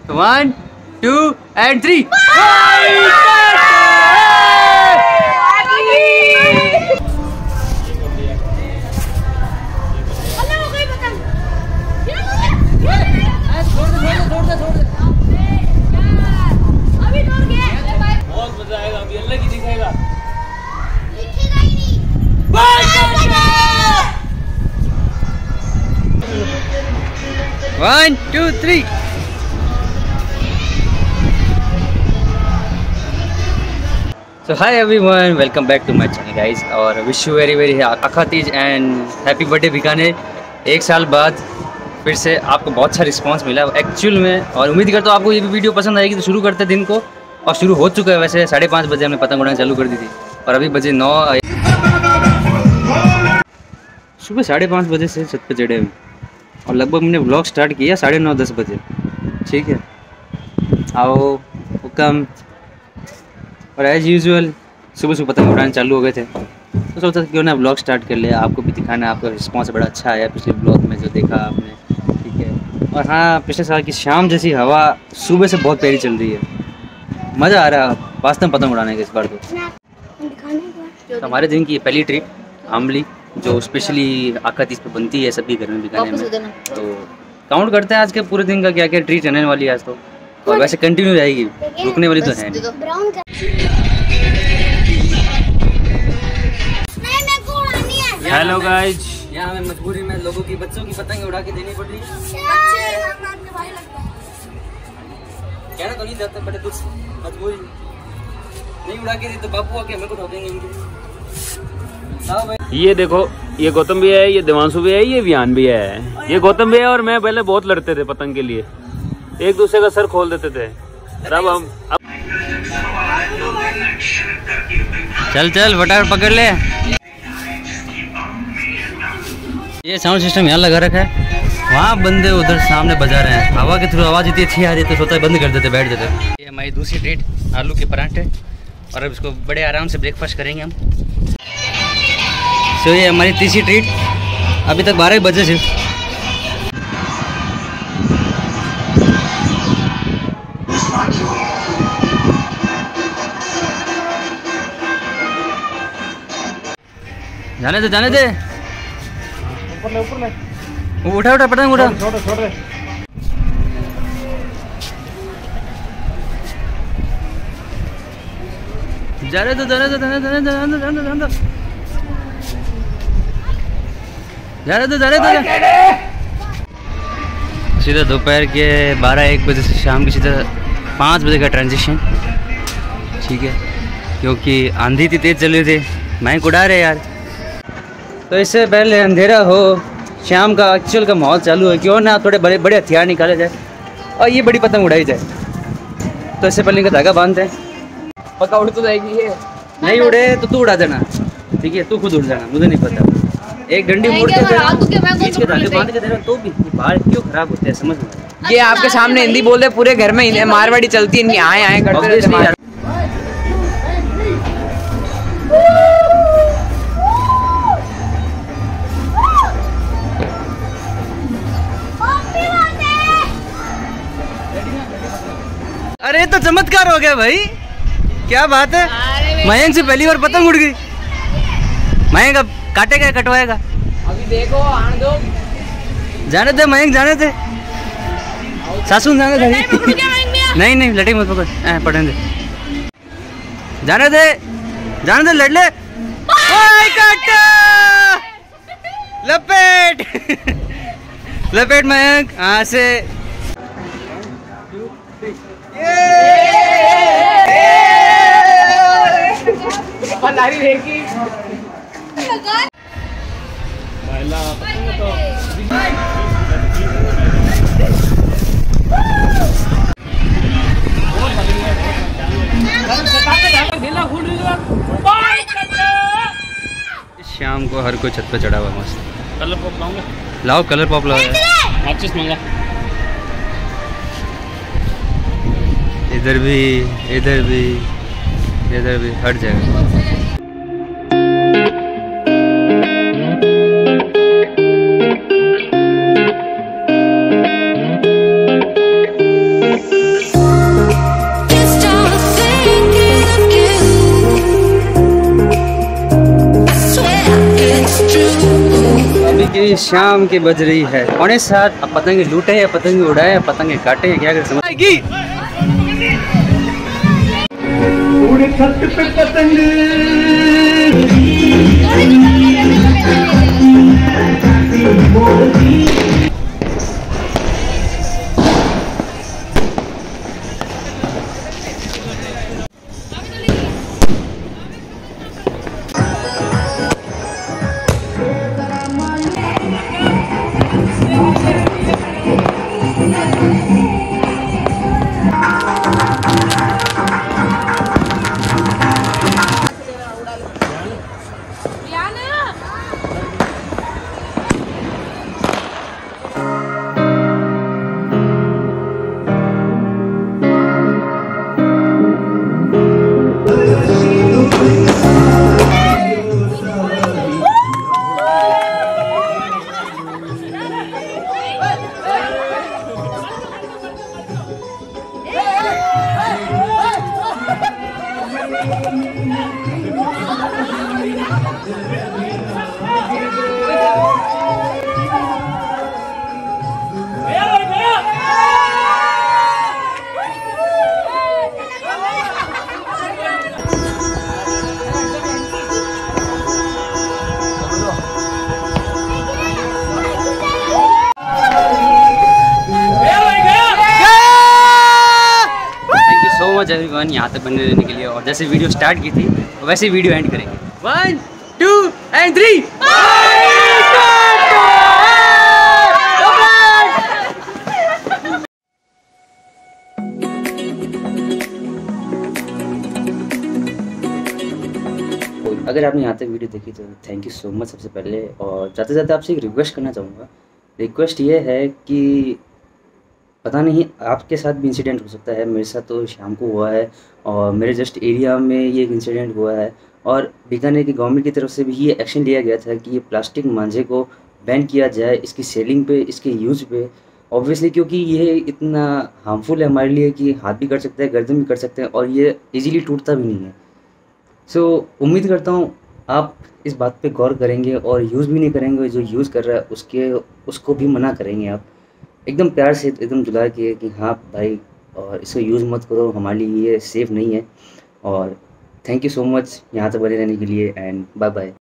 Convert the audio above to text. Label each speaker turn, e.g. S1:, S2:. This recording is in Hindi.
S1: 1 2 and 3
S2: बहुत मजा आएगा, अभी अल्लाह की दिखाएगा।
S1: 1 2 3 So hi everyone, welcome back to my channel guys और wish you very Akha Teej and happy birthday Bikaner. एक साल बाद फिर से आपको बहुत अच्छा रिस्पांस मिला एक्चुअल में, और उम्मीद करता हूँ आपको ये भी वीडियो पसंद आएगी। तो शुरू करते दिन को, और शुरू हो चुका है वैसे। 5:30 बजे हमने पतंग उड़ाना चालू कर दी थी और अभी बजे 9। सुबह 5:30 बजे से छत पे चढ़े हुए और लगभग हमने व्लॉग स्टार्ट किया 9:30-10 बजे। ठीक है, आओ हुक्म। और एज यूजुअल सुबह सुबह पतंग उड़ाने चालू हो गए थे, तो सोचा क्यों ना व्लॉग स्टार्ट कर लिया, आपको भी दिखाना। आपका रिस्पांस बड़ा अच्छा आया पिछले व्लॉग में जो देखा आपने। ठीक है, और हाँ, पिछले साल की शाम जैसी हवा सुबह से बहुत प्यारी चल रही है, मज़ा आ रहा है वास्तव में पतंग उड़ाने का इस बार। तो हमारे दिन की पहली ट्रीट आमली, जो स्पेशली आका तीज पे बनती है सभी घर में बीकानेर में। तो काउंट करते हैं आज के पूरे दिन का क्या क्या ट्रीट रहने वाली है आज तो, और वैसे कंटिन्यू रहेगी, रुकने वाली तो है नहीं।
S2: हेलो गाइज,
S1: यहाँ हमें मजबूरी में लोगों की बच्चों की पतंग उड़ा के देनी पड़ रही है। कहना तो नहीं चाहते, बड़े कुछ मजबूरी, नहीं उड़ा के दी तो बापू आके हमें को ठोकेंगे इनके।
S2: ये देखो, ये गौतम भी है, ये देवांशु भी है, ये वियान भी है। ये गौतम भी है और मैं पहले बहुत लड़ते थे पतंग के लिए, एक दूसरे का सर खोल देते थे। अब हम
S1: चल चल वटार पकड़ ले। ये साउंड सिस्टम यहाँ लगा रखा है, वहाँ बंदे उधर सामने बजा रहे हैं। हवा के थ्रू आवाज़ इतनी अच्छी आ रही है तो सोचा बंद कर देते, बैठ देते। ये हमारी दूसरी ट्रीट आलू के पराठे, और अब इसको बड़े आराम से ब्रेकफास्ट करेंगे हम। तो ये हमारी तीसरी ट्रीट, अभी तक 12 बजे सिर्फ। जाने दे जाने दे, उठा उठा पतंग उठा। जाने दो जाने दो जाने दो जाने दो जाने दो जाने दो जाने दो जाने दो। सीधा दोपहर के 12-1 बजे से शाम के सीधा 5 बजे का ट्रांजिशन। ठीक है, क्योंकि आंधी इतनी तेज चल रही थी, माइक उड़ा रहे यार। तो इससे पहले अंधेरा हो, शाम का एक्चुअल का माहौल चालू है, क्यों ना थोड़े बड़े बड़े हथियार निकाले जाए और ये बड़ी पतंग उड़ाई जाए। तो इससे पहले इनका धागा बांधते हैं। पक्का उड़ तो जाएगी ये, नहीं उड़े तो तू उड़ा देना। ठीक है, तू खुद उड़ जाना, मुझे नहीं पता। एक डंडी मोड़ के धागे बांध के दे रहा, तो भी बाल क्यों खराब होते हैं समझ में।
S3: ये आपके सामने हिंदी बोल रहे, पूरे घर में मारवाड़ी चलती है, इनकी आए आए करते रहते हैं।
S1: अरे तो चमत्कार हो गया भाई, क्या बात है। मयंक से पहली बार पतंग उड़ गई। मयंक अब काटेगा कटवाएगा,
S3: अभी देखो आने दो।
S1: जाने दे मयंक, जाने दे। सासू जाने दे। नहीं नहीं लटे मत पकड़, पढ़ने दे, जाने दे जाने दे, लड़ ले। काटा लपेट लपेट मयंक, यहाँ से। शाम को हर कोई छत पे चढ़ा हुआ मस्त।
S2: कलर पॉप लाऊंगा,
S1: लाओ कलर पॉप लाओ,
S2: माचिस मंगा।
S1: इधर भी इधर भी इधर भी, हर जगह। अभी शाम की बज रही है 6:45। अब पतंगे लूटे या पतंगे उड़ाए या पतंगे काटे या क्या करें समझ आएगी। एवरीवन यहाँ तक बने रहने के लिए, और जैसे वीडियो स्टार्ट की थी वैसे वीडियो एंड करेंगे। 1 2 and 3। अगर आपने यहाँ तक वीडियो देखी तो थैंक यू सो मच सबसे पहले। और जाते जाते आपसे एक रिक्वेस्ट करना चाहूँगा। रिक्वेस्ट ये है कि पता नहीं आपके साथ भी इंसिडेंट हो सकता है, मेरे साथ तो शाम को हुआ है और मेरे जस्ट एरिया में ये एक इंसिडेंट हुआ है। और बीकानेर की गवर्नमेंट की तरफ से भी ये एक्शन लिया गया था कि ये प्लास्टिक मांझे को बैन किया जाए, इसकी सेलिंग पे, इसके यूज़ पे। ऑब्वियसली क्योंकि ये इतना हार्मफुल है हमारे लिए कि हाथ भी कट सकता है, गर्दन भी कट सकते हैं, और ये ईजीली टूटता भी नहीं है। सो उम्मीद करता हूँ आप इस बात पे गौर करेंगे और यूज़ भी नहीं करेंगे। जो यूज़ कर रहा है उसको भी मना करेंगे आप एकदम प्यार से, एकदम जुला के कि हाँ भाई और इसको यूज़ मत करो, हमारे लिए ये सेफ़ नहीं है। और थैंक यू सो मच यहाँ तक बने रहने के लिए, एंड बाय बाय।